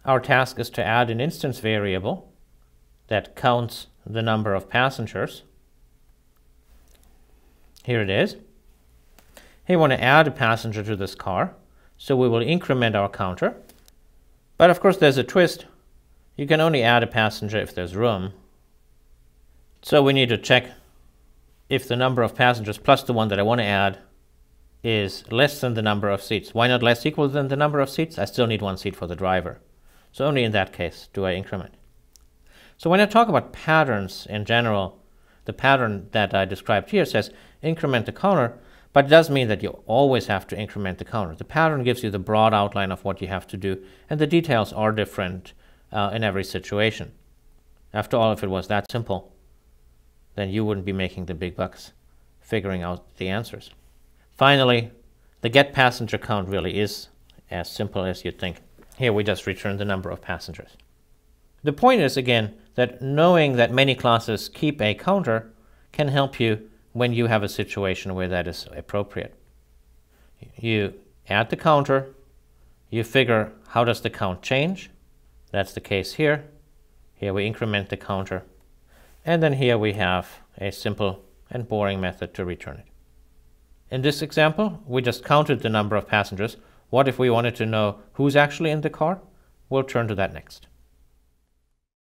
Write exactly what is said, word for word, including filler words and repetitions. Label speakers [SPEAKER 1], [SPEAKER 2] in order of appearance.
[SPEAKER 1] Our task is to add an instance variable that counts the number of passengers. Here it is. Here we want to add a passenger to this car, so we will increment our counter. But of course there's a twist. You can only add a passenger if there's room. So we need to check if the number of passengers plus the one that I want to add is less than the number of seats. Why not less equal than the number of seats? I still need one seat for the driver. So only in that case do I increment. So when I talk about patterns in general, the pattern that I described here says increment the counter, but it does mean that you always have to increment the counter. The pattern gives you the broad outline of what you have to do, and the details are different uh, in every situation. After all, if it was that simple, then you wouldn't be making the big bucks figuring out the answers. Finally, the get passenger count really is as simple as you'd think. Here we just return the number of passengers. The point is, again, that knowing that many classes keep a counter can help you when you have a situation where that is appropriate. You add the counter, you figure how does the count change. That's the case here. Here we increment the counter. And then here we have a simple and boring method to return it. In this example, we just counted the number of passengers. What if we wanted to know who's actually in the car? We'll turn to that next.